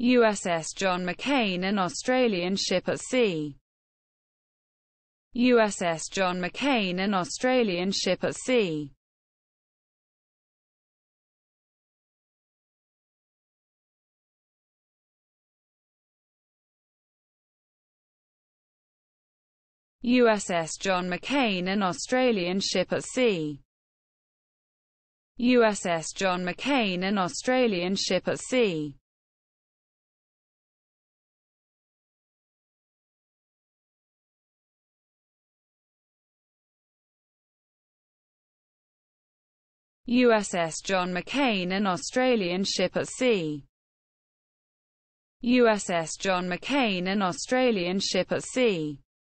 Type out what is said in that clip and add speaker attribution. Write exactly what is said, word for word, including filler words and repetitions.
Speaker 1: U S S John McCain, an Australian ship at sea. U S S John McCain, an Australian ship at sea. U S S John McCain, an Australian ship at sea. U S S John McCain, an Australian ship at sea. U S S John McCain, an Australian ship at sea. U S S John McCain, an Australian ship at sea.